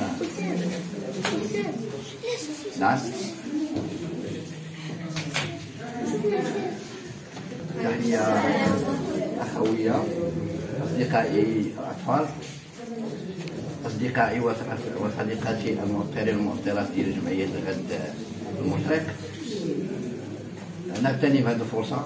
نعم. تحية أخوية أصدقائي الأطفال، أصدقائي وصديقاتي المؤثرين والمؤثرات ديال جمعية الغد المشرق. نغتنم هذه الفرصة،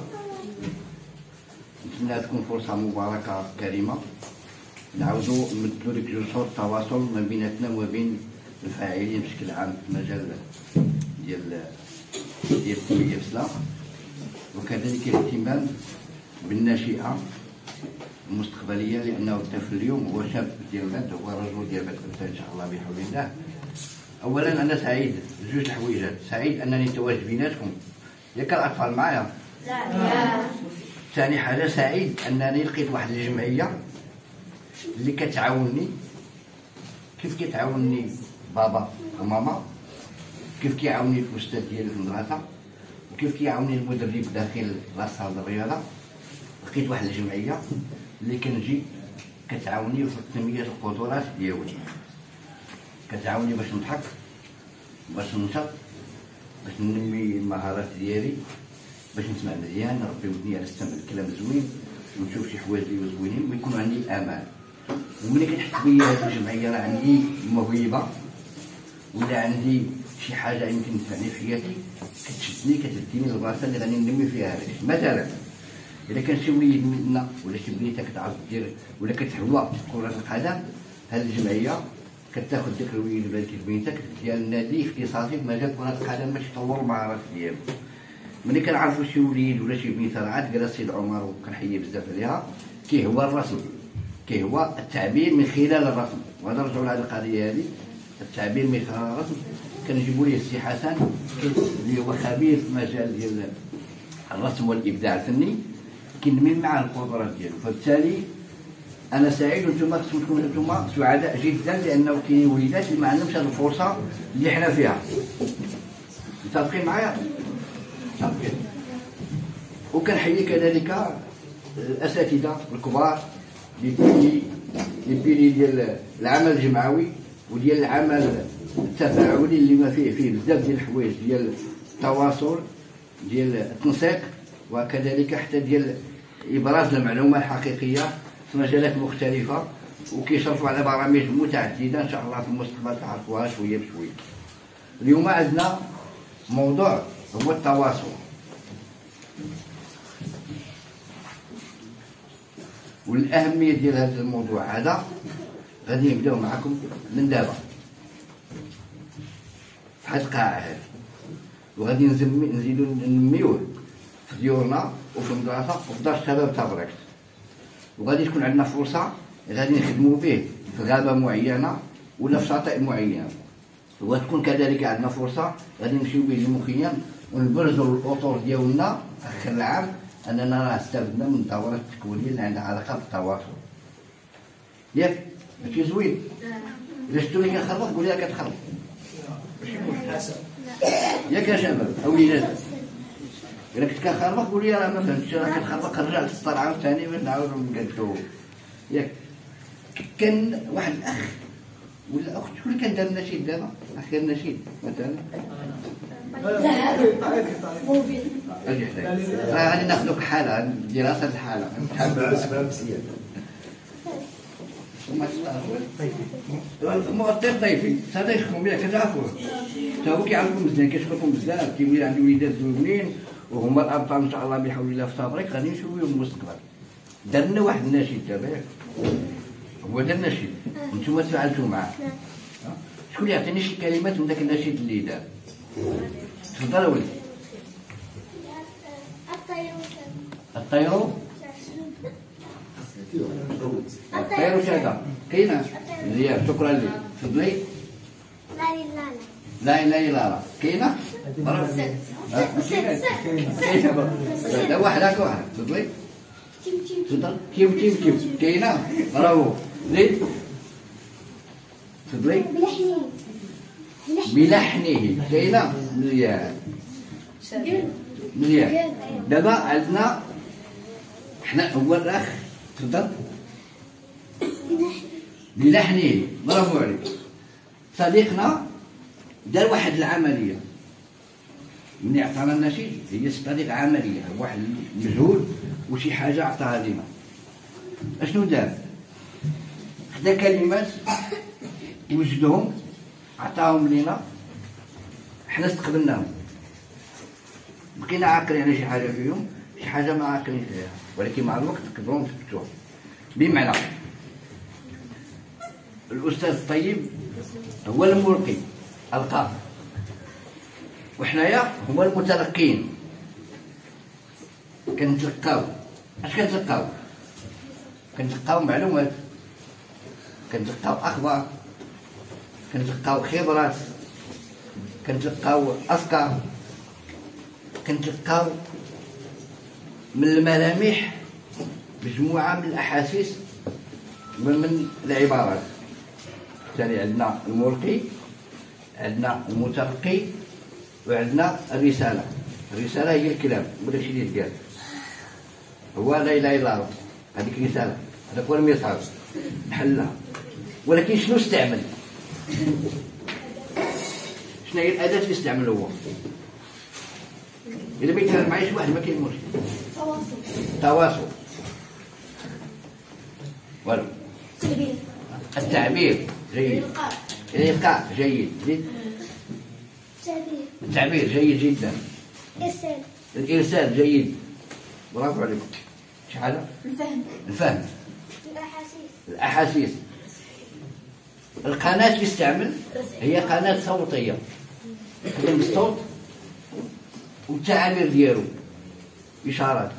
نتمنى تكون فرصة مباركة كريمة، نعاودوا نمدوا لك جسور التواصل ما بيناتنا وما بين الفاعلين بشكل عام في المجال ديال التنمية الإسلام، وكذلك الاهتمام بالناشئة المستقبلية، لأنه الطفل اليوم هو شاب ديال الغد، هو رجل ديال الغد إن شاء الله بحول الله. أولا أنا سعيد بجوج الحويجات، سعيد أنني نتواجد بيناتكم، ياك الأطفال معايا؟ لا. ثاني حاجة سعيد أنني لقيت واحد الجمعية اللي كتعاونني كيف كيتعاونني بابا وماما، كيف كيعاونني الأستاذ ديالي في المدرسة، وكيف كيعاونني المدرب داخل لاصال الرياضة. لقيت واحد الجمعية اللي كنجي كتعاوني في تنمية القدرات ديالي، كتعاوني باش نضحك، باش ننشط، باش ننمي المهارات ديالي، باش نسمع مزيان، نربي ودني على السمع الكلام زوين، ونشوف شي حوايج اللي زوينين ويكون عندي امان. وملي كتحس بيا هذه الجمعيه راه عندي موهبه ولا عندي شي حاجه يمكن تنفعني في حياتي، كتشدني كتديني للبلاصه اللي غادي ننمي فيها هذاك. مثلا اذا كان شي وليد منا ولا شي بنيته كتعرف دير ولا كتهوى كره القدم، هذه الجمعيه كتاخذ داك الوليد ولا ديك البنيته كتديها للنادي اختصاصي في مجال كره القدم باش يطور المهارات ديالو. ملي كنعرفوا شي وليد ولا شي بنيته راه عاد قال السيد عمر وكنحيي بزاف عليها، كيهوى الرسم، كيهوى التعبير من خلال الرسم. وغادي نرجعوا لهذه القضيه هذه، التعبير من خلال الرسم. كنجيبوا ليه السي حسن اللي هو خبير في المجال ديال الرسم والابداع الفني، كنمي مع القدرات ديالو. فبالتالي انا سعيد وانتم خصكم تكونوا انتم سعداء جدا، لانه كاينين وليدات اللي ما عندهمش هذه الفرصه اللي حنا فيها. متفقين معايا؟ متفقين. وكنحيي كذلك الاساتذه الكبار اللي بيلي ديال العمل الجمعوي وديال العمل التفاعلي اللي ما فيه بزاف ديال الحوايج ديال التواصل، ديال التنسيق، وكذلك حتى ديال ابراز المعلومه الحقيقيه في مجالات مختلفه، وكيشرفوا على برامج متعدده ان شاء الله في المستقبل تعرفوها شويه بشويه. اليوم عندنا موضوع هو التواصل، والاهميه ديال هذا الموضوع هذا غادي نبداو معكم من دابا في هذه القاعه هذه، وغادي نزيدو ننميوه في ديورنا وفي المدرسه وفي دار الشباب تابركت. وغادي تكون عندنا فرصه غادي نخدموا به في غابه معينه ولا في شاطئ معين، وتكون كذلك عندنا فرصه غادي نمشيو به للمخيم ونبرزوا الاطر ديالنا اخر العام اننا راه استفدنا من الدورات التكوينيه اللي عندها علاقه بالتواصل. ياك ماشي زوين؟ الا شفتوني كنخربق قول لي راه كتخربق، ماشي مشكل. ياك يا شباب اوليدات، الا كنت كنخربق قول لي راه ما فهمتش، راه كنخربق نرجع للسطر عاوتاني باش نعاودو نقادو. ياك كان واحد الاخ ولا اخت، شكون اللي كان دار النشيد دابا؟ اخر نشيد مثلا اجي حدايا، غادي ناخذوك حاله دراسه الحاله مؤثر ضيفي هذا يشكون بها كتعرفوه، حتى هو كيعرفكم مزيان، كيشكركم بزاف، كيولي عندي وليدات زوينين وهما الابطال ان شاء الله بحول الله في صبرك غادي نشوفوا في المستقبل. درنا واحد النشيد دابا، هو دار النشيد وانتم تفاعلتوا معاه. شكون اللي يعطيني شي كلمات من ذاك النشيد اللي دار؟ تفضل ولدي. الطير الطير شاده كاينه مزيان، شكرا لك. تفضلي. لا اله الا الله كاينه؟ لا واحد هكا واحد. تفضلي. تفضل. كيف كيف كيف كاينه؟ برافو. زيد. تفضلي. بلحنه كاينه؟ مزيان مزيان. دابا عندنا حنا هو الاخ. تفضل. بلحنه برافو عليك صديقنا دار واحد العمليه من عطانا النشيد، هي صديق عمليه، واحد مجهود وشي حاجه عطاها لينا. اشنو دار؟ خدا كلمات وجدهم عطاهم لينا، حنا استقبلناهم، بقينا عاقلين على شي حاجه فيهم، شي حاجه ما عاقلين فيها، ولكن مع الوقت نقدروا نثبتوها. بمعنى الاستاذ الطيب هو الملقي القاء، وحنايا هو المتلقين كنتلقاو. اش كنتلقاو؟ كنتلقاو معلومات، كنتلقاو اخبار، كنتلقاو خبرات، كنتلقاو افكار، كنتلقاو من الملامح مجموعه من الاحاسيس ومن العبارات. ثاني عندنا الملقي، عندنا المتلقي، وعندنا الرساله. الرساله هي الكلام وداكشي اللي يتقال، هو لا اله الا الله، هذيك رساله، هذاك هو الميساج نحلها. ولكن شنو استعمل؟ شنو هي الاداه اللي استعمل هو؟ الا ما يتفاهم معايا شي واحد ما كاين مشكل. تواصل. والو. التعبير جيد. الإلقاء جيد. التعبير جيد جدا. الإرسال جيد. برافو عليكم. شي حاجة؟ الفهم. الأحاسيس. القناة اللي يستعمل هي قناة صوتية، تخدم بالصوت والتعابير ديالو، إشارات.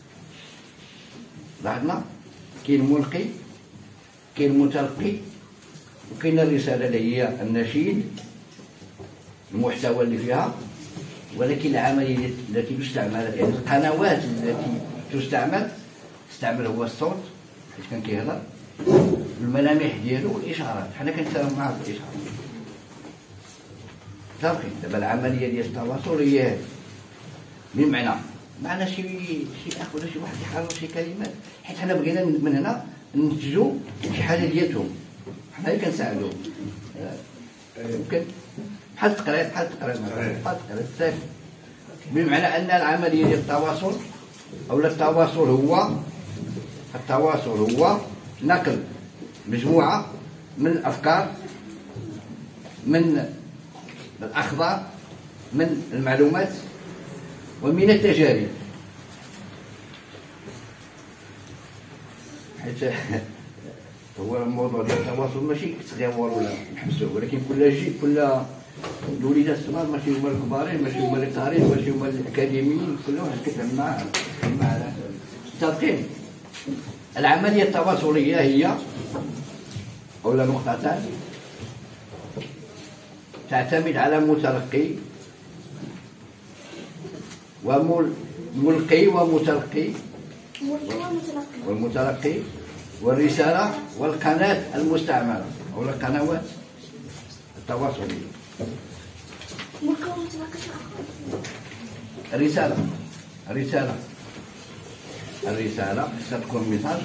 لاحظنا كاين الملقي، كاين المتلقي، وكاين الرسالة اللي هي النشيد، المحتوى اللي فيها. ولكن العملية التي تستعمل، يعني القنوات التي تستعمل هو الصوت حيت كان كيهضر، الملامح ديالو والإشارات. حنا كنتفاهموا معاه بالإشارات. صافي. دابا العملية ديال التواصل هي هذه. بمعنى معنا شي اخ ولا شي واحد يحرر شي كلمات، حيت حنا بغينا من هنا ننتجوا شي حاجه ديالهم، حنا اللي كنساعدوهم. يمكن بحال التقرير صافي. بمعنى ان العمليه ديال التواصل او التواصل هو نقل مجموعه من الافكار، من الاخبار، من المعلومات، ومن التجارب. حيت هو الموضوع ديال التواصل ماشي تغيور ولا نحبسوه، ولكن كل الوليدات الصغار ماشي هما الكبارين، ماشي هما اللي قارين، ماشي هما الاكاديميين، كل واحد كيتعامل مع متفقين. العمليه التواصليه هي أولى نقطتان تعتمد على المتلقي وملقي ومتلقي والمتلقي والرسالة والقناة المستعملة أو القنوات التواصلية. الرسالة ستكون ميساج،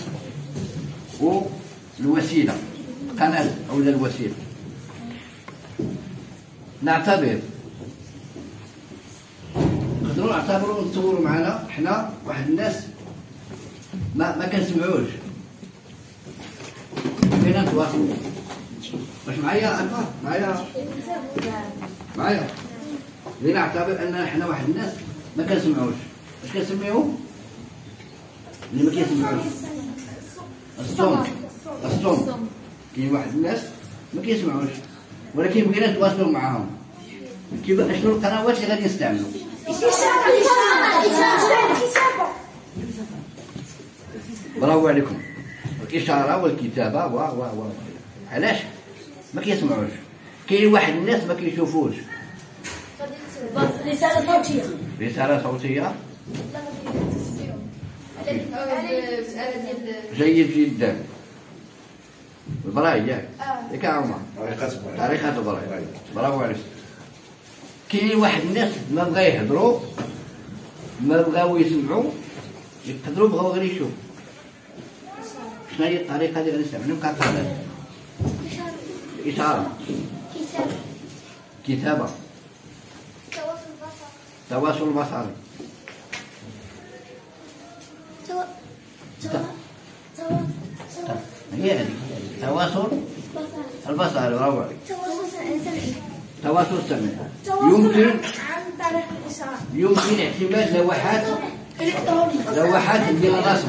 والوسيلة القناة أو الوسيلة. نعتبر نقدروا نعتبروا نتصوروا معنا حنا واحد الناس ما كنسمعوش، بغينا نتواصلوا. واش معايا انت؟ معايا لنعتبر ان حنا واحد الناس ما كنسمعوش. واش كنسميهم اللي ما كيسمعوش؟ الصم. كاين واحد الناس ما كيسمعوش ولكن بغينا نتواصلوا معاهم. كيف شنو القنوات اللي غادي نستعملوا؟ برافو عليكم. الإشارة والكتابة و علاش ما كيسمعوش؟ كاين واحد الناس ما كيشوفوش. رسالة صوتية جيد جدا. البراي ياك ياك عمر، طريقة البراي. برافو عليك. كاين واحد الناس ما بغا يهضروا، ما بغاو يسمعوا، يقدروا بغاو غير يشوفوا. شنو هي الطريقة اللي غادي نستعملوا كقناة؟ الإشارة. كتابة. تواصل بصري. هي هذه تواصل البصري. برافو عليك. تواصل سمعي. يمكن اعتماد لوحات ديال الرسم.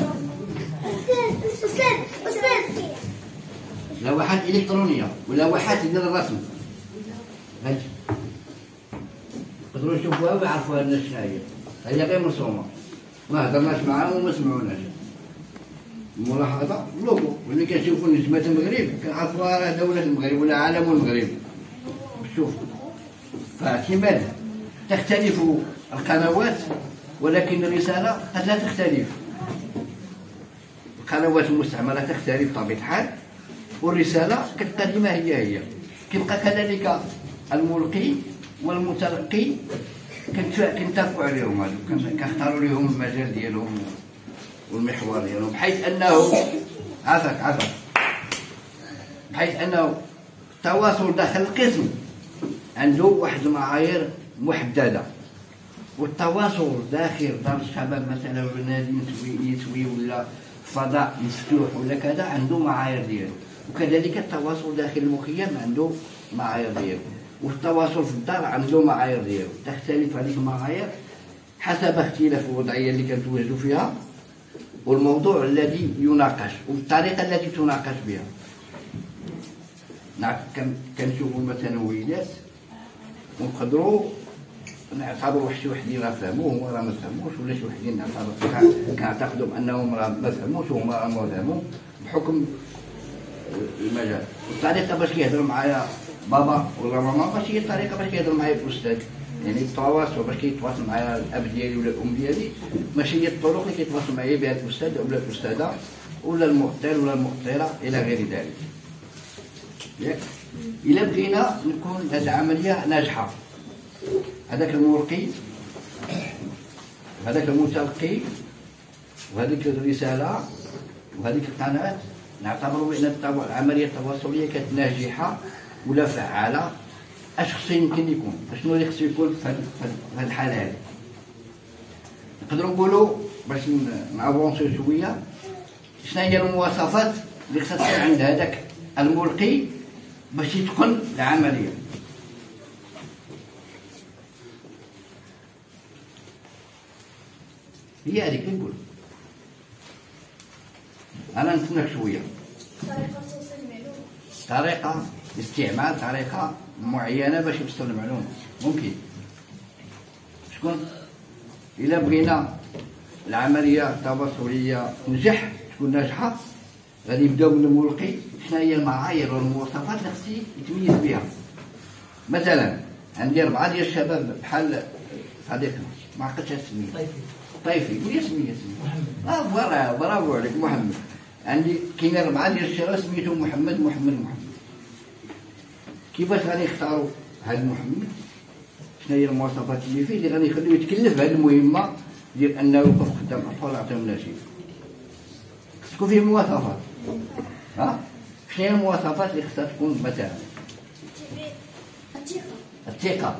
لوحات إلكترونية ولوحات ديال الرسم. هاجي تقدروا تشوفوها ويعرفوها الناس شناهي. هي غير مرسومة، ما هضرناش معاهم وما سمعوناش. الملاحظة لوغو، واللي كنشوفوا نجمة المغرب كنعرفوها راه دولة المغرب ولا عالم المغرب. شوف، فاعتماد تختلف القنوات ولكن الرسالة قد لا تختلف. القنوات المستعملة تختلف بطبيعة الحال والرسالة كتبقى ديما هي. كيبقى كذلك الملقي والمتلقي كنتفقوا عليهم، هذوك كنختاروا لهم المجال ديالهم والمحور ديالهم، بحيث انه بحيث انه التواصل داخل القسم عنده واحد المعايير محدده، والتواصل داخل دار الشباب مثلا ولا نادي يسوي ولا فضاء مفتوح ولا كذا عنده معايير ديالو، وكذلك التواصل داخل المخيم عنده معايير ديالو، والتواصل في الدار عنده معايير ديالو. تختلف هذه المعايير حسب اختلاف الوضعيه اللي كنتواجدوا فيها والموضوع الذي يناقش والطريقه التي تناقش بها. كنشوفوا مثلا وليدات ونقدروا نعتبروا شي وحدين راه فهموه وهما راه ما فهموش، ولا شي وحدين كنعتقدوا انهم راه ما فهموش وهما راه ما فهموا بحكم المجال. الطريقه باش كيهضر معايا بابا ولا ماما ماشي هي الطريقه باش كيهضر معايا الاستاذ، يعني التواصل باش كيتواصل معايا الاب ديالي ولا الام ديالي ماشي هي الطرق اللي كيتواصل معايا بها الاستاذ ولا الاستاذه ولا المؤطر ولا المؤطره الى غير ذلك. ياك الا بغينا نكون هذه العمليه ناجحه، هذاك الملقي وهذاك المتلقي وهذيك الرساله وهذيك القناه نعتبروا بان العمليه التواصليه كانت ناجحه ولا فعاله. اش خصو يمكن يكون، اشنو اللي خصو يكون في هذه الحاله هذه؟ نقدروا نقولوا باش نافونسيو شويه شنو هي المواصفات اللي خصها تكون عند هذاك الملقي باش يتقن العمليه. هي هذيك اللي نقول انا نتناقش شويه. طريقه استعمال طريقه معينه باش يوصل المعلومه ممكن. شكون الا بغينا العمليه التواصليه تنجح تكون ناجحه غادي يبداو من الملقي. شنو هي المعايير والمواصفات اللي خصو يتميز بها؟ مثلا عندي 4 ديال الشباب بحال صديقنا ما عقلتش السميه طيفي قول لي سميه محمد. برافو عليك محمد. عندي كاين 4 ديال الشباب سميتهم محمد. كيفاش غادي يختاروا هذا محمد؟ شنو هي المواصفات اللي فيه اللي غادي يخليه يتكلف بهذه المهمه ديال انه يوقف قدام اطفال يعطيهم نشيد؟ تكون فيه مواصفات. شنو هي المواصفات اللي خصها تكون؟ مثلا الثقه،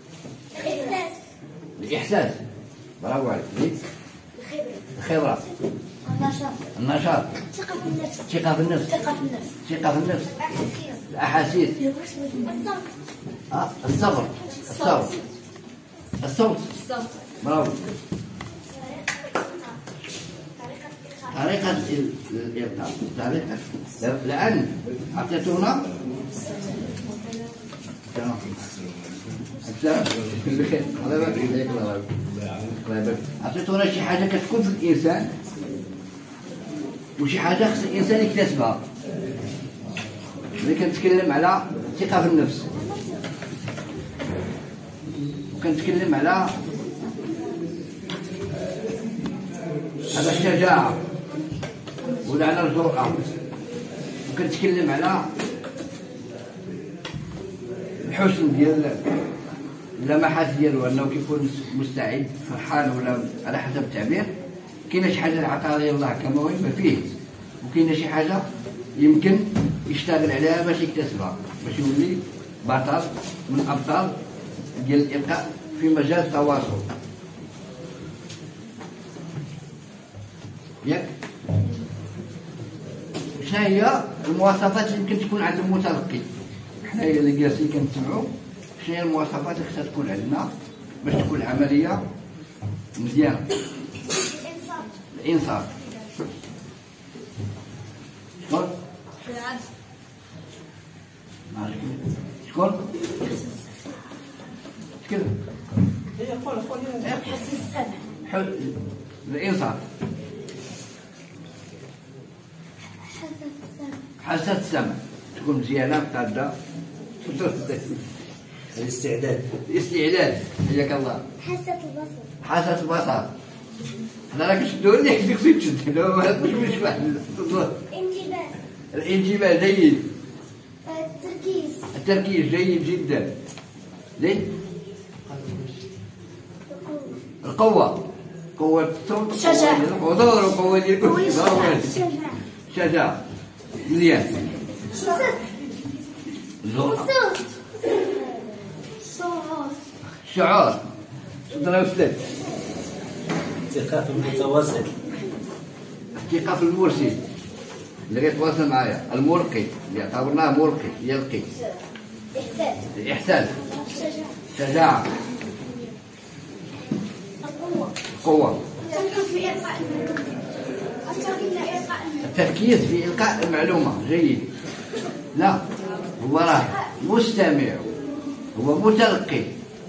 الاحساس، برافو عليك، الخبره، النشاط، الثقه في النفس، الاحاسيس، الصوت، برافو. طريقة الإلقاء، الآن أعطيتونا أعطيتونا شي حاجة كتكون في الإنسان وشي حاجة خص الإنسان يكتسبها. ملي كنتكلم على الثقة في النفس وكنتكلم على هذا الشجاعة ولا على الجرأة وكنتكلم على الحسن ديال اللمحات ديالو انه كيكون مستعد فرحان ولا على حسب التعبير. كاينه شي حاجه عطاها لي الله كموهبه فيه وكاينه شي حاجه يمكن يشتغل عليها باش يكتسبها باش يولي بطل من أبطال ديال الإلقاء في مجال التواصل. ياك شنو هي المواصفات اللي يمكن تكون عند المتلقي؟ حنايا اللي جالسين كنسمعوا شنو هي المواصفات اللي خصها تكون عندنا باش تكون العمليه مزيانه؟ الانصاف. شكون؟ شكون؟ تكلم. الانصاف. حاسة السمع تكون مزيانة مقادة. الاستعداد. حياك الله. حاسة البصر. حاسة البصر. أنا راك شدوني خصك تشد. لا ما مش واحد. انتباه. الانتباه جيد. التركيز جيد جدا. زين. القوة. قوة الصوت. الشجاعة. الحضور وقوة ديال الشجاعة. مزيان. الشعور. تضرب ثلاث. الثقة في المتواصل. الثقة في المرشد اللي غيتواصل معايا. الملقي اللي اعتبرناه ملقي يلقي. الإحساس. الشجاعة. القوة. التركيز في إلقاء المعلومة جيد. لا هو راه مستمع، هو متلقي.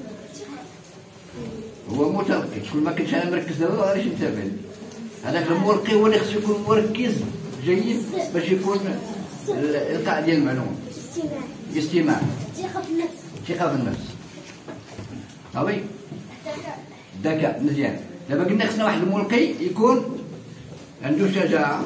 شكون ما كنتش انا مركز دابا ما غاديش نتابع. هذاك الملقي هو اللي خصو يكون مركز جيد باش يكون الإلقاء ديال المعلومة. الاستماع. الثقة في النفس. صافي. الذكاء مزيان. دابا قلنا خصنا واحد الملقي يكون عنده شجاعة،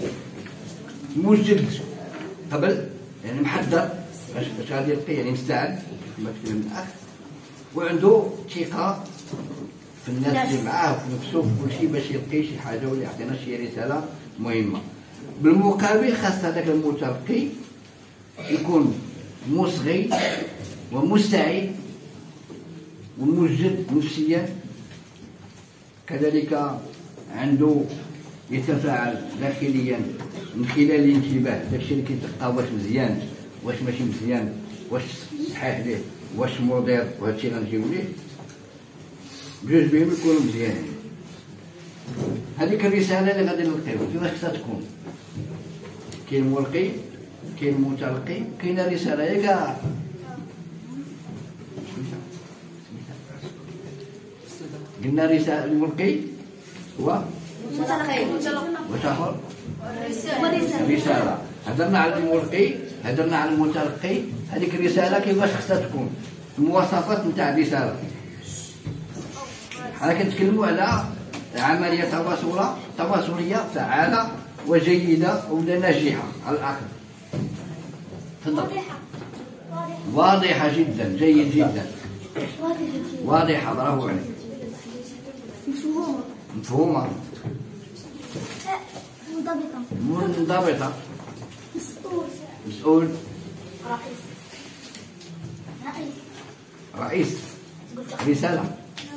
موجد قبل يعني محضر باش غادي يلقي يعني مستعد كما تكلم الأخ، وعنده ثقة في الناس اللي معاه وفي نفسه في كل شيء باش يلقي شي حاجة ولا يعطينا شي رسالة مهمة. بالمقابل خاص هذاك المتلقي يكون مصغي ومستعد وموجد نفسيا، كذلك عنده يتفاعل داخليا من خلال الانتباه. داكشي اللي كيتلقى واش مزيان واش ماشي مزيان، واش صحيح ليه واش مضر، وهادشي اللي غنجيو ليه بجوج بهم يكونوا مزيانين. هذيك الرساله اللي غادي نلقيو كيفاش خصها تكون؟ كاين ملقي، كاين متلقي، كاينه رساله ياك قلنا رساله. الملقي هو وتاخر رسالة. هدرنا على الملقي، هدرنا على المتلقي. هذيك الرسالة كيفاش خصها تكون؟ المواصفات نتاع الرسالة. حنا كنتكلموا على عملية تواصلية فعالة وجيدة ولا ناجحة على الأقل. تفضل. واضحة جدا. جيد جدا. واضحة. برافو عليك. مفهومة. منضبطة. مسؤول. رئيس. رسالة.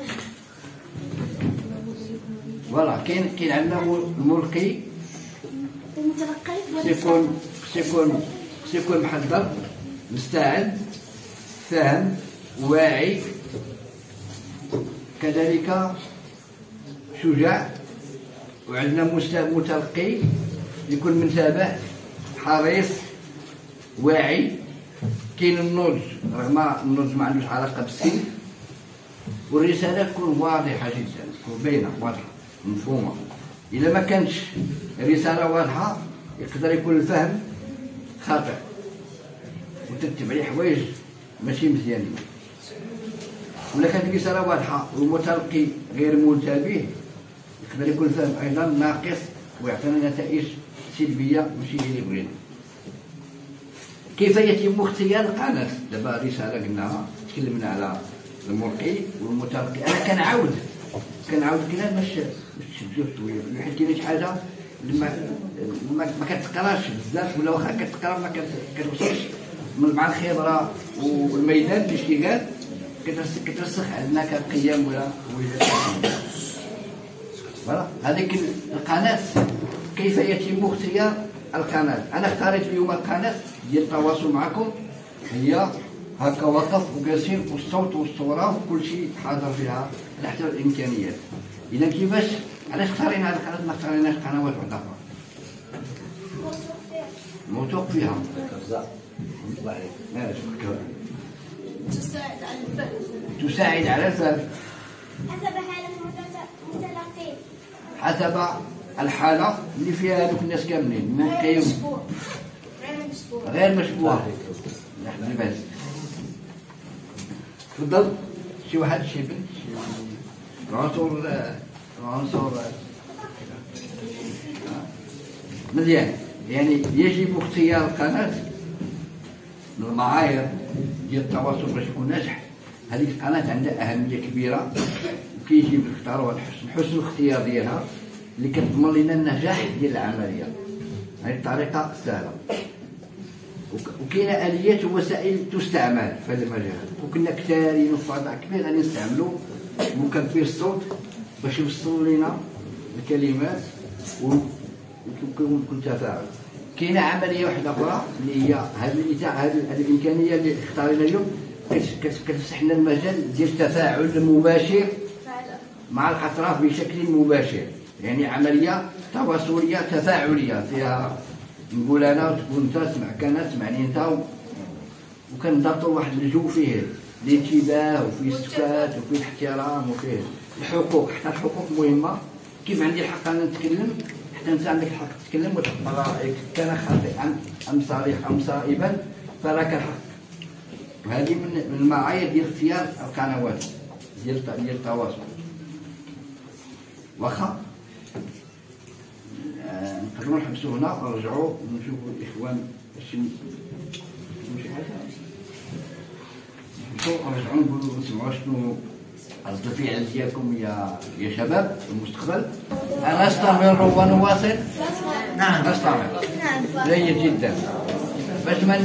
فوالا. كاين عندنا الملقي سيكون محضر، مستعد، فاهم، واعي، كذلك شجاع. وعندنا متلقي يكون منتبه، حريص، واعي. كاين النضج، رغم النضج ما عندوش علاقه بالسن. والرساله تكون واضحه جدا، تكون باينه واضحه مفهومه. اذا ما كانتش الرساله واضحه يقدر يكون الفهم خاطئ وترتب عليه حوايج ماشي مزيانين. ولا كانت الرساله واضحه والمتلقي غير منتبه يقدر يكون الفهم ايضا ناقص ويعطينا نتائج سلبيه ماشي هي اللي بغينا. كيف يتم اختيار القناه؟ دابا رساله قلناها، تكلمنا على الملقي والمتلقي. انا كنعاود كلام باش تشدوا شويه، حيت كاينه شي حاجه ما كتقراش بزاف، ولا واخا كتقرا ما كتوصلش مع الخبره والميدان الاشتغال كترسخ عندنا كقيم ولا فوالا. هذيك القناه كيف يتم اختيار القناه؟ انا اختاريت اليوم القناه ديال التواصل معكم، هي هكا وقف وجالسين والصوت والصوره وكل شيء حاضر فيها على حسب الامكانيات. اذا كيفاش علاش اختارينا هذه القناه ما اختاريناش قنوات اخرى؟ موثوق فيها. تساعد على الفهم. حسب حالة المتلقين. حسب الحالة اللي فيها هذوك الناس كاملين. غير مشبوه. نحن بس. تفضل. شي واحد شي بنت عنصر مزيان. يعني يجب اختيار القناة من المعايير ديال التواصل باش يكون ناجح. هذه القناة عندها أهمية كبيرة وكيجب نختاروا حسن الاختيار ديالها اللي كتضمن لنا النجاح ديال العملية. هذه الطريقة سهلة وكاينة آليات ووسائل تستعمل في هذا المجال، وكنا كثارين وفضاء كبير غادي نستعملوا مكبر الصوت باش يوصلوا لنا الكلمات ويكون تفاعل. كاينه عمليه واحده اخرى اللي هي هذه الامكانيه اللي اختارينا اليوم كتفتح لنا المجال ديال التفاعل المباشر مع الاطراف بشكل مباشر، يعني عمليه تواصليه تفاعليه فيها نقول انا وتقول انت تسمع كان تسمعني انت، وكنضبطوا واحد الجو فيه الانتباه وفيه السكات وفيه الاحترام وفيه الحقوق. حتى الحقوق مهمه. كيف عندي الحق انا نتكلم حتى انت عندك الحق تتكلم وتعبر رايك، كان خاطئا ام صريحا ام صائبا فلك الحق. وهذه من المعايير ديال اختيار القنوات ديال التواصل. واخا نقدروا نحبسوا هنا ونرجعوا ونشوفوا الاخوان شي حاجه نرجعوا نقولوا نسمعوا شنو رد الفعل ديالكم يا شباب في المستقبل. نستمر ونواصل. نعم نستمر. جيد جدا. باش ما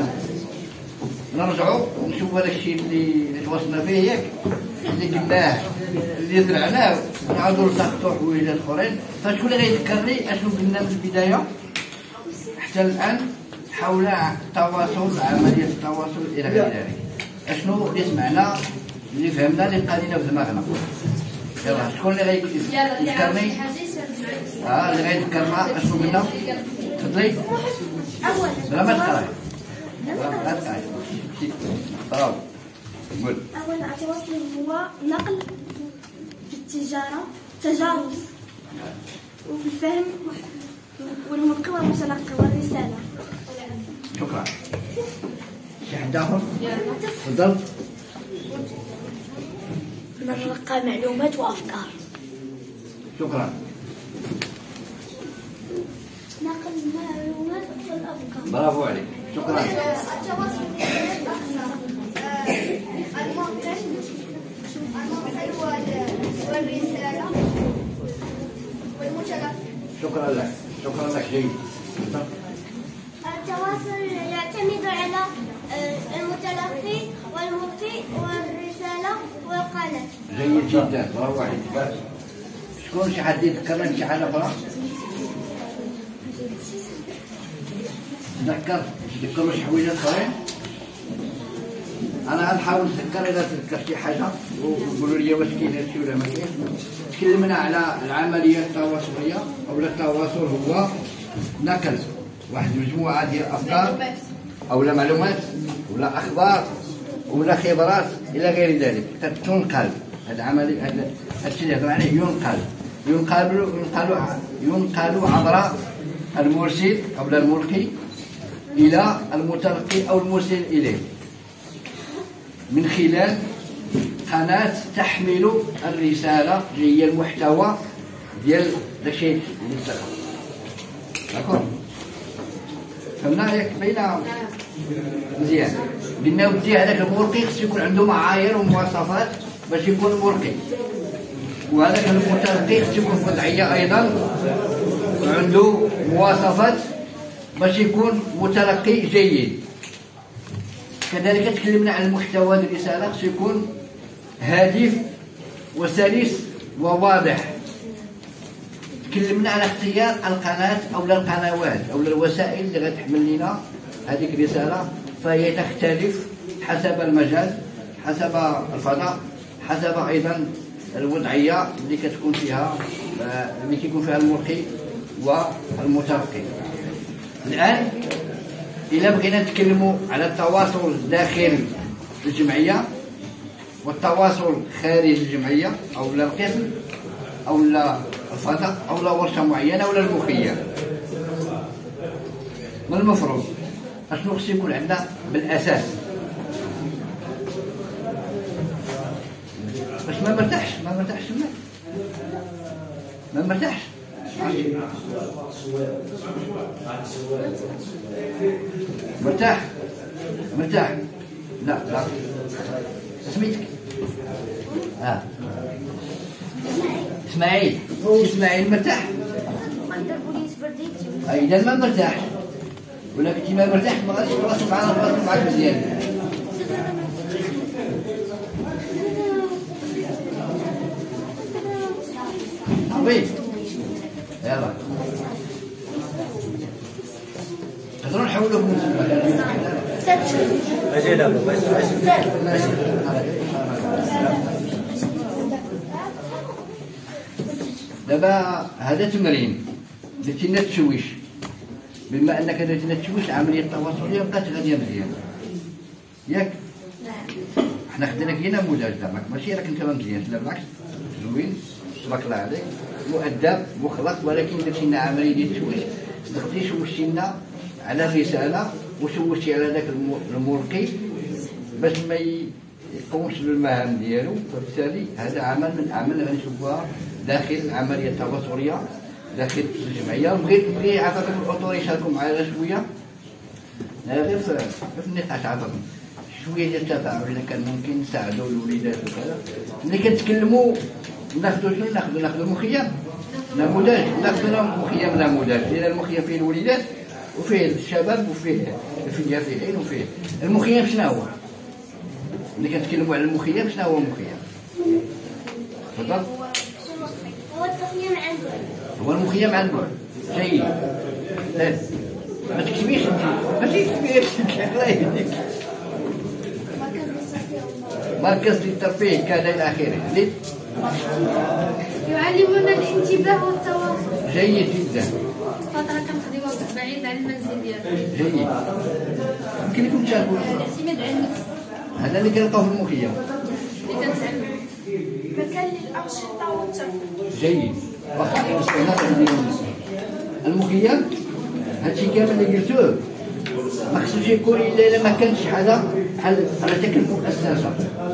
نرجعوا نشوفوا هذا الشيء اللي تواصلنا فيه ياك اللي قلناه اللي زرعناه ونعاودوا نلتقطوا حويجات اخرين. فشكون اللي غيذكرني اشنو قلنا من البدايه حتى الان حول التواصل عمليه التواصل الى غير ذلك؟ اشنو اللي سمعنا اللي فهمنا اللي بقالينا في دماغنا؟ يلا شكون اللي غيذكرني؟ اللي غيذكرنا اشنو قلنا؟ تفضلي. لا ما تقراي. لا تقراي. برافو. قول. أول التواصل هو نقل في التجارة، تجاوز وفي الفهم والملقي والمتلقي والرسالة. شكرا. شي حد آخر؟ تفضل. نلقى معلومات وأفكار. شكرا. نقل المعلومات والأفكار. برافو عليك. شكرا. التواصل والرسالة والمتلقي. شكرا لك. شكرا لك. جيد. التواصل يعتمد على المتلقي والملقي والرسالة والقناة. جيد جدا. برافو عليك. شكون شي حد يذكرنا شي حاجة أخرى؟ تذكروا شي حويجات أخرين؟ أنا غنحاول نتذكر إذا تذكرت شي حاجة وقولوا لي واش كاين هادشي ولا ما كاينش. تكلمنا على العملية التواصلية أو التواصل هو نقل واحد المجموعة ديال الأفكار أو معلومات ولا أخبار ولا خبرات إلى غير ذلك. تنقل هذا عملية هذا الشيء اللي هضر عليه ينقل عبر المرسل أو الملقي إلى المتلقي أو المرسل إليه من خلال قناة تحمل الرسالة اللي هي المحتوى ديال الشيء اللي ذكر. داكور؟ فهمنا ياك باينة مزيان. قلنا ودي هذاك الملقي خصو يكون عنده معايير ومواصفات باش يكون مرقي، وهذاك المتلقي خصو يكون في وضعية أيضا وعنده مواصفات باش يكون متلقي جيد. كذلك تكلمنا عن المحتوى ديال الرسالة، خصو يكون هادف وسلس وواضح. تكلمنا على اختيار القناة أو القنوات أو الوسائل اللي غتحمل لنا هذيك الرسالة، فهي تختلف حسب المجال، حسب الفضاء، حسب أيضا الوضعية اللي كتكون فيها، اللي كيكون فيها الملقي والمتلقي. الآن إلا بغينا نتكلموا على التواصل داخل الجمعية والتواصل خارج الجمعية أو لا القسم أو لا الفضاء أو لا ورشة معينة أو لا المخيم، ما المفروض؟ أشنو خصو يكون عندنا بالأساس باش ما مرتاحش مرتاح. لا سميتك اسماعيل مرتاح. إذا ما مرتاح ولا كنتي ما مرتاح ما غاديش تواصل معاك مزيان. عظيم. يلا نقدروا نحولوا اجي دابا باش دابا هذا تمرين درتي لنا التشويش. بما انك درتي لنا التشويش العمليه التواصليه بقات غاديه مزيان ياك. حنا خدينا كي نموذج دابا ماشي راك انت مزيان، لا بالعكس زوين تبارك الله عليك مؤدب مخلص، ولكن درتي لنا عمليه ديال التشويش. صدقتي شوشتي لنا على الرساله وشوشتي على ذاك الملقي باش ما يقومش بالمهام ديالو، فبالتالي هذا عمل من الاعمال اللي غنشوفوها داخل العمليه التواصليه داخل الجمعيه. بغي عطاكم الاطور يشاركوا معنا شويه غير في النقاش، عطاكم شويه ديال التفاعل اللي كان ممكن نساعدوا الوليدات وكذا. ملي كنتكلموا ناخذوا شنو ناخذوا المخيم نموذج، ناخذوا مخيم نموذج، لان المخيم فيه الوليدات وفيه الشباب وفيه اليافعين وفيه المخيم. شنو هو؟ ملي كنتكلموا على المخيم شنو هو المخيم؟ تفضل. هو التخييم عن بعد. هو المخيم عن بعد. جيد. ما تكتبيش انت، ماشي تكتبيش الله يهديك. مركز للترفيه كذا الى اخره. يعلمنا الانتباه والتواصل. جيد جدا. فترة كنقضيوها بعيد عن المنزل ديالنا. جيد. يمكن لكم تشاركوا. الاعتماد على النفس. هذا اللي كنلقاو في المخيم. اللي كنتعلموا. مكان للأنشطة والترفيه. جيد. المخيم هادشي كامل اللي قلتوه ما خصوش يكون الا ما كانش حاجه بحال ديك المؤسسه.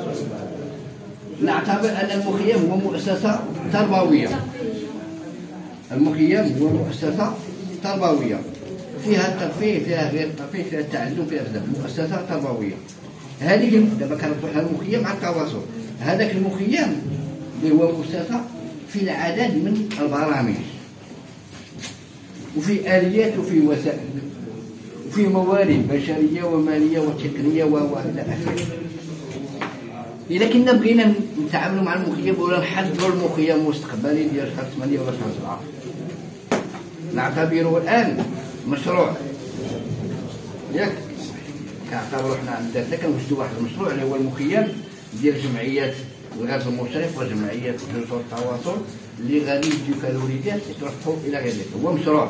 نعتبر ان المخيم هو مؤسسه تربويه. المخيم هو مؤسسه تربويه فيها الترفيه، فيها غير الترفيه، فيها التعلم، فيها كذا. مؤسسه تربويه. هذيك دابا كنربطوا المخيم مع التواصل. هذاك المخيم اللي هو مؤسسه في العدد من البرامج وفي آليات وفي وسائل وفي موارد بشرية ومالية وتقنية وإلى آخره. إذا كنا بغينا نتعاملوا مع المخيم ولا نحضروا المخيم المستقبلي ديال شهر 8 ولا شهر 7 نعتبره الآن مشروع ياك. كنعتبروا حنا عندنا كنوجدوا واحد المشروع اللي هو المخيم ديال جمعيات الغاز المشرف وجمعيات جسور التواصل اللي غادي يجيو فيها الوليدات يترفقوا الى غير ذلك. هو مشروع.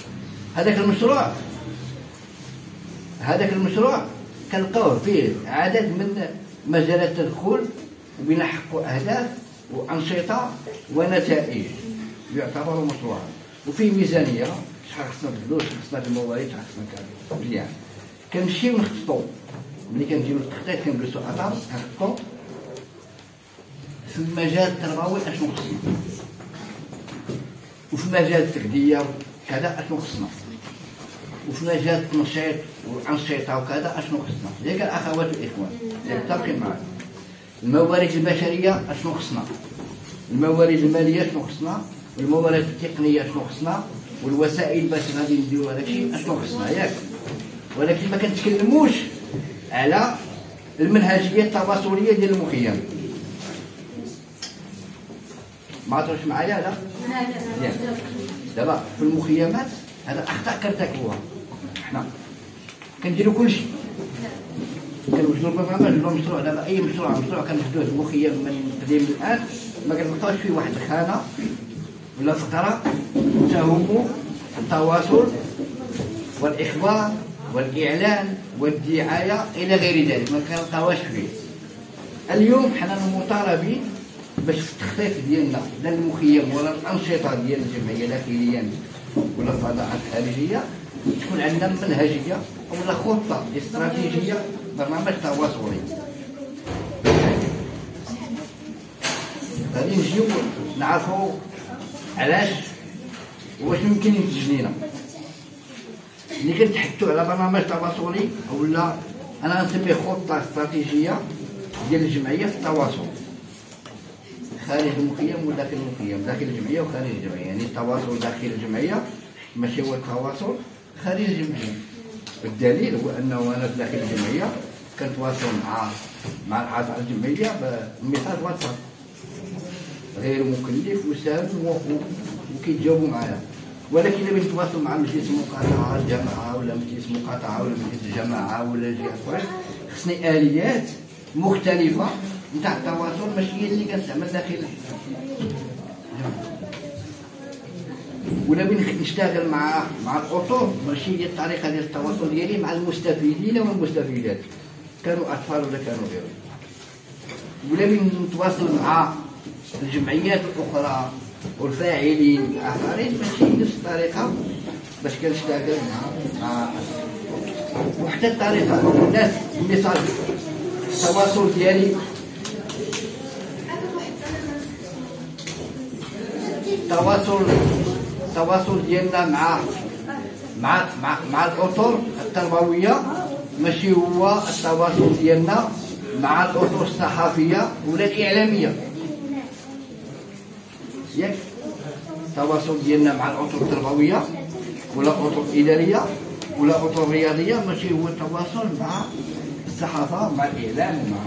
هذاك المشروع كنلقاوه فيه عدد من مجالات التدخل وبنحققوا اهداف وانشطه ونتائج يعتبر مشروعا. وفيه ميزانيه شحال خصنا الفلوس، خصنا الموارد، شحال خصنا كذا مزيان. كنمشيو نخططوا. ملي كنجيو للتخطيط كنجلسوا اطار كنخططوا في المجال التربوي اشنو خصنا، وفي مجال التغذيه كذا اشنو خصنا، وفي مجال التنشيط والانشطه وكذا اشنو خصنا. ياك الاخوات والاخوان متفقين معايا. الموارد البشريه اشنو خصنا، الموارد الماليه اشنو خصنا، والموارد التقنيه اشنو خصنا، والوسائل باش غادي نديرو هذاك الشيء اشنو خصنا ياك. ولكن ما كنتكلموش على المنهجيه التواصليه ديال المخيم. ما عرفتوش معايا لا؟ دابا في المخيمات هذا اخطاء كنرتكبوها حنا، كنديروا كلشي، كنوجدوا البرنامج ولا مشروع. دابا اي مشروع كنوجدوه المخيم من قديم الان ما كنلقاوش فيه واحد الخانه ولا فقره تهم التواصل والاخبار والاعلان والدعايه الى غير ذلك، ما كنلقاوهاش فيه. اليوم حنا مطالبين باش في التخطيط ديالنا لا المخيم ولا الانشطه ديال الجمعيه داخليا ولا الفضاءات الخارجيه تكون عندنا منهجيه ولا خطه استراتيجيه، برنامج تواصلي. غادي نجيو نعرفوا علاش واش ممكن ينتج لينا. ملي كنتحدثوا على برنامج تواصلي ولا انا نسميه خطه استراتيجيه ديال الجمعيه في التواصل خارج المخيم وداخل المخيم، داخل الجمعيه وخارج الجمعيه. يعني التواصل داخل الجمعيه ماشي هو التواصل خارج الجمعيه. والدليل هو انه انا داخل الجمعيه كنتواصل مع اعضاء الجمعيه بميثاق واتساب غير مكلف وسهل وكيتجاوبوا معايا. ولكن الا بغيت نتواصل مع مجلس مقاطعه الجماعه ولا مجلس مقاطعه ولا مجلس الجماعه ولا جهه اخرى خصني اليات مختلفه نتاع التواصل ماشي هي اللي كنستعمل داخل. ولا بغيت نشتغل مع الاطر ماشي هي الطريقه ديال التواصل ديالي مع المستفيدين والمستفيدات، كانوا اطفال ولا كانوا غيرهم. ولا بغيت نتواصل مع الجمعيات الاخرى والفاعلين الاخرين ماشي نفس الطريقه باش كنشتغل مع وحتى الطريقه الناس الميساج التواصل ديالي التواصل ديالنا مع الاطر التربويه ماشي هو التواصل ديالنا مع الاطر الصحفيه ولا الاعلاميه. ياك التواصل ديالنا مع الاطر التربويه ولا الاطر الاداريه ولا الاطر الرياضيه ماشي هو التواصل مع الصحافه مع الاعلام ومع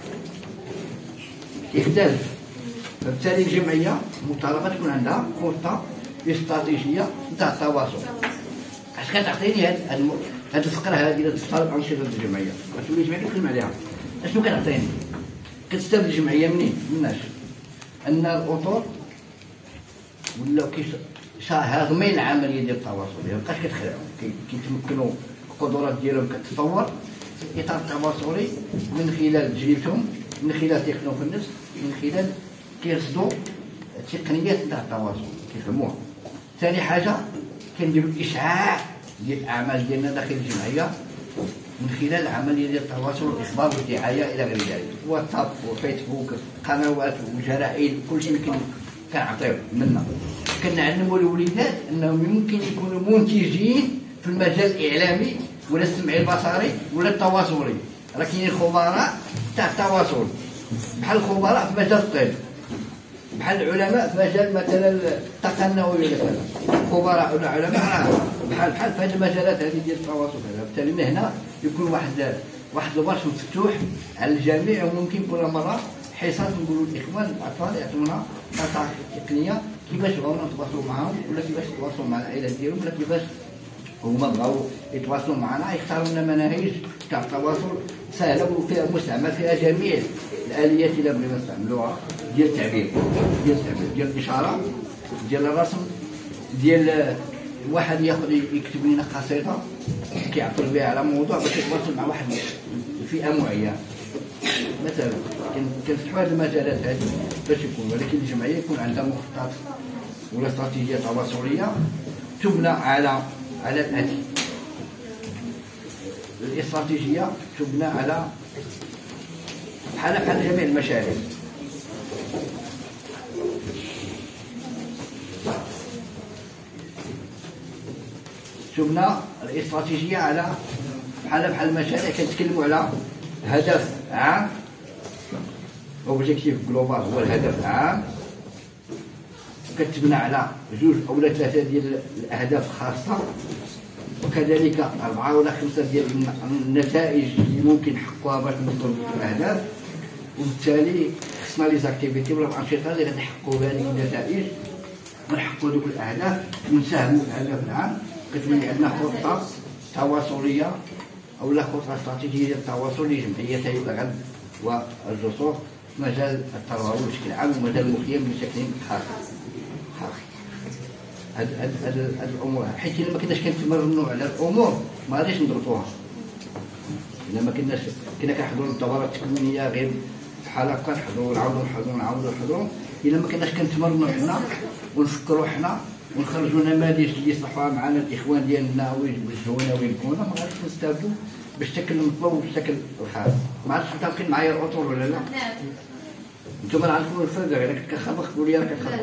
يختلف. فبالتالي الجمعيه مطالبه تكون عندها خطه استراتيجيه نتاع التواصل. اش كتعطيني هاد الفقره هذه اللي تطالب انشطه الجمعيه كتولي الجمعيه تخدم عليها. اشنو كتعطيني؟ كتستافد الجمعيه منين؟ مناش ان الاطر ولاو هاغمين العمليه ديال التواصل، ما بقاش كتخدم، كيتمكنوا القدرات ديالهم كتطور في الاطار التواصلي من خلال تجربتهم، من خلال تقنهم في النفس، من خلال كيرصدوا التقنيات نتاع التواصل كيفهموها. ثاني حاجه كنديروا اشعاع ديال الاعمال ديالنا داخل الجمعيه من خلال العمليه ديال التواصل والاخبار والدعايه الى غير ذلك، واتساب وفيسبوك قنوات وجرائد كلشي اللي كنعطيو منا. كنعلموا الوليدات انهم يمكن يكونوا منتجين في المجال الاعلامي ولا السمعي البصري ولا التواصلي. راه كاينين خبراء تاع التواصل بحال الخبراء في مجال الطب، بحال العلماء في مجال مثلا الطاقه النوويه ولا كذا، خبراء ولا علماء بحال في هذه المجالات هذه ديال التواصل كذا. بالتالي من هنا يكون واحد البرش مفتوح على الجميع، وممكن كل مره حصص نقولوا الاخوان الاطفال يعطونا نصائح تقنيه كيفاش بغاونا نتواصلوا معاهم ولا كيفاش يتواصلوا مع العائلات ديالهم ولا كيفاش هما بغاو يتواصلوا معنا. يختاروا لنا مناهج تاع التواصل سهله وفيها مستعمل فيها جميع الاليات اللي بغينا نستعملوها ديال التعبير ديال الاشاره ديال الرسم ديال واحد ياخذ يكتب لنا قصيده كيعبر بها على موضوع باش يتواصل مع واحد فئه معينه مثلا. كنفتحوا هذه المجالات هذه باش يكون، ولكن الجمعيه يكون عندها مخطط ولا استراتيجيه تواصليه تبنى على الاتي. الاستراتيجيه تبنى على بحال جميع المشاريع. تبنى الاستراتيجيه على بحال المشاريع. كنتكلموا على هدف عام، اوبجيكتيف جلوبال هو الهدف العام، كتبنى على 2 أو 3 ديال الاهداف الخاصه وكذلك 4 ولا 5 ديال النتائج اللي ممكن نحققوها باش نوصلوا للاهداف. وبالتالي خصنا لي زاكتيفيتي ولا الانشطه اللي غنحققوا هذيك النتائج ونحققوا دوك الاهداف ونساهموا في الهدف العام. كتولي عندنا خطه تواصليه او لا خطه استراتيجيه ديال التواصل لجمعيتي الغد والجسور في مجال التربوي بشكل عام ومجال المخيم بشكل خاص. هاد الامور حيت الا ما كناش كنتمرنوا على الامور ما غاديش نضبطوها. الا ما كناش كنا كنحضروا الدورات التكوينيه غير بحال هكا نحضروا نعاودوا الا ما كناش كنتمرنوا حنا ونفكروا حنا ونخرجوا نماذج اللي يصلحوها معنا الاخوان ديالنا ويوجهونا وين كنا ما غاديش نستافدوا بالشكل المطلوب وبالشكل الخاص. ما عادش متفقين معايا الاطر ولا لا؟ انتم راه عندكم الفرق الا كنت كنخبط تقول لي راه كنخبط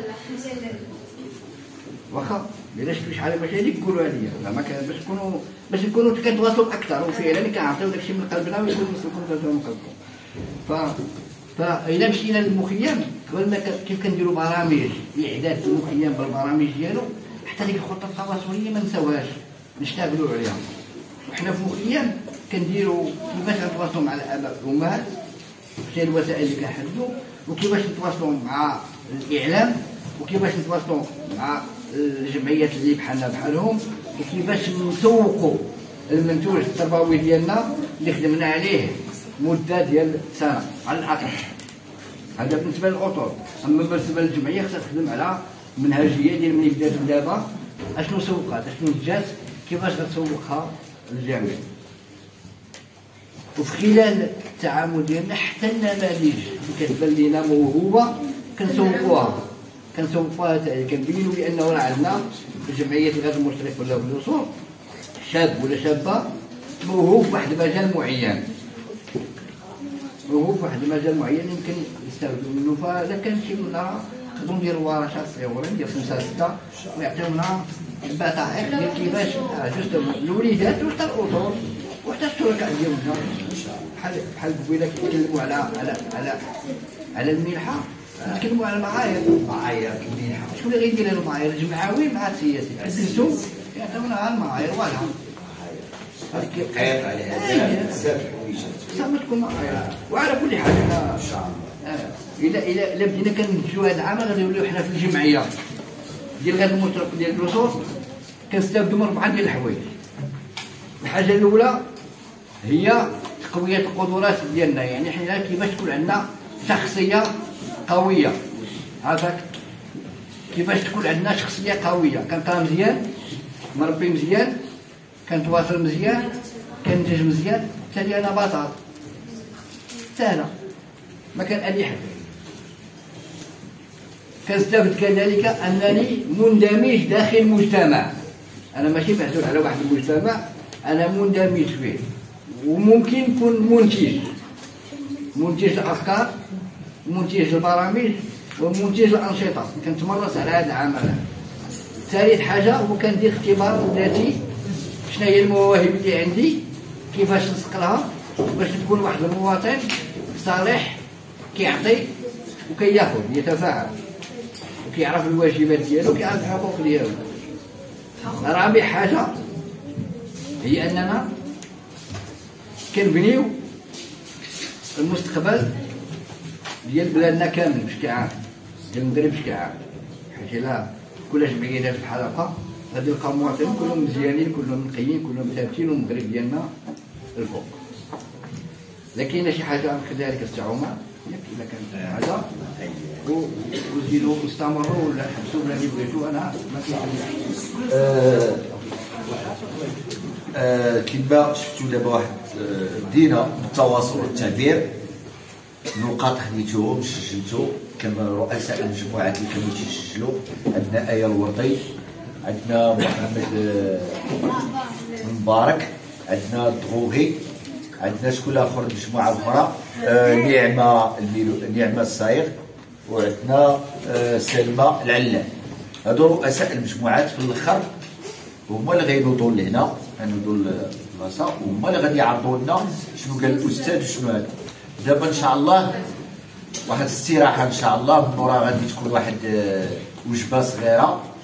واخا الا شفتوا شحال باش هذيك قولوا لي زعما باش نكونوا كنتواصلوا اكثر وفعلا كنعطيو داكشي من قلبنا ويكون مسلكم من قلبكم. فإلا مشينا للمخيم قبل ما كيف كنديروا برامج اعداد المخيم بالبرامج ديالو حتى ديك الخطه التواصليه ما نساوهاش نشتغلوا عليها. وحنا في المخيم كنديروا كيفاش نتواصلوا مع الاباء والامهات في الوسائل اللي كنحددوا وكيفاش نتواصلوا مع الاعلام وكيفاش نتواصلوا مع الجمعيات اللي بحالهم وكيفاش نسوقوا المنتوج التربوي ديالنا اللي خدمنا عليه مده ديال سنه على الاقل. هذا بالنسبه للاطر. اما بالنسبه للجمعيه خصها تخدم على منهجيه ديال ملي بدات دابا اشنو سوقات اشنو جات كيفاش غتسوقها للجميع. وفي خلال التعامل ديالنا حتى النماذج اللي كتبان لينا موهوبه كنسوقوها كنبينوا بانه راه عندنا في جمعيه غير المشترك ولا في الوصول شاب ولا شابه موهوب في واحد المجال معين يمكن يستافدوا منه. فاذا كان شي منا نقدروا نديروا ورشات صغيورين ديال 5 6 ويعطيونا البطائق ديال كيفاش جوست الوليدات وحتى الاطر وحتى الشركاء ديالنا بحال قبيله كيتكلموا على المنحه نتكلموا على المعايير المنحه. شكون اللي غيدير هاد المعايير؟ الجمعوي مع السياسي جلسوا يعطيونا على المعايير واضحه قياس عليها بزاف الحوايج صافي تكون معايير. وعلى كل حال ان شاء الله الا بدينا كنمشيو هذا العام غادي نوليو حنا في الجمعيه ديال غير المشترك ديال الرسوم كنستافدوا من 4 ديال الحوايج. الحاجه الاولى هي تقويه القدرات ديالنا، يعني حنا كيفاش تكون عندنا شخصيه قويه. عافاك كيفاش تكون عندنا شخصيه قويه كنقرا مزيان مربي مزيان كنتواصل مزيان كننتج مزيان بالتالي انا بطل سهله ما كان اليح. كنستافد كذلك انني مندمج داخل المجتمع. انا ماشي محدود على واحد المجتمع، انا مندمج فيه وممكن نكون منتج الافكار منتج البرامج ومنتج الانشطه. كنتمرس على هذا العمل. ثالث حاجه هو كندير اختبار ذاتي شنو هي المواهب اللي عندي كيفاش نسقلها باش تكون واحد المواطن صالح كيعطي وكياخذ يتفاعل وكيعرف الواجبات ديالو وكيعرف الحقوق ديالو. رابع حاجه هي اننا كنبنيو المستقبل ديال بلادنا كامل بشكل عام ديال المغرب بشكل عام. حيت الا كل جمعيه دارت بحال هكا غادي نلقاو المواطنين كلهم مزيانين كلهم نقيين كلهم ثابتين والمغرب ديالنا الفوق. لكن شي حاجه كذلك السي عمر ياك الا كانت حاجه وزيدوا استمروا ولا حبسوا ولا اللي بغيتوا انا ما كاينش. كما شفتوا دابا واحد بدينا بالتواصل والتعبير نقاط خديتوهم سجلتو كما رؤساء المجموعات اللي كانوا تيسجلوا. عندنا آية الورطي، عندنا محمد مبارك، عندنا الدغوغي، عندنا شكون اخر مجموعه اخرى نعمه الصايغ، وعندنا سلمى العلام. هادو رؤساء المجموعات في الاخر هما اللي غينوضوا لهنا غنوضوا للبلاصه وهما اللي غادي يعرضوا لنا شنو قال الاستاذ وشنو هذا. دابا ان شاء الله واحد الاستراحه ان شاء الله من ورا غادي تكون واحد وجبه صغيره